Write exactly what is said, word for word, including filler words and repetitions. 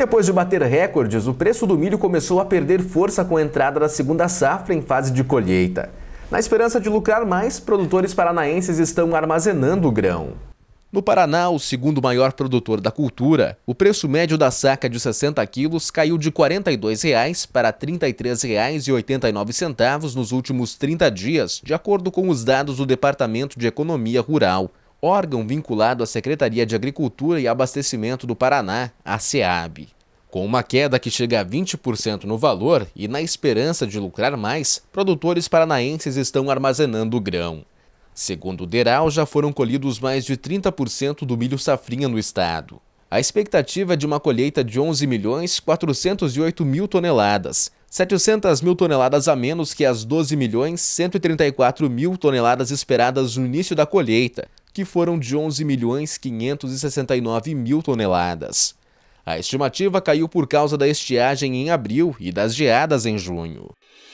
depois de bater recordes, o preço do milho começou a perder força com a entrada da segunda safra em fase de colheita. Na esperança de lucrar mais, produtores paranaenses estão armazenando o grão. No Paraná, o segundo maior produtor da cultura, o preço médio da saca de sessenta quilos caiu de quarenta e dois reais para trinta e três reais e oitenta e nove centavos nos últimos trinta dias, de acordo com os dados do Departamento de Economia Rural, órgão vinculado à Secretaria de Agricultura e Abastecimento do Paraná, a SEAB. Com uma queda que chega a vinte por cento no valor e na esperança de lucrar mais, produtores paranaenses estão armazenando o grão. Segundo o DERAL, já foram colhidos mais de trinta por cento do milho safrinha no estado. A expectativa é de uma colheita de onze milhões quatrocentos e oito mil toneladas, setecentas mil toneladas a menos que as doze milhões cento e trinta e quatro mil toneladas esperadas no início da colheita, que foram de onze milhões quinhentos e sessenta e nove mil toneladas. A estimativa caiu por causa da estiagem em abril e das geadas em junho.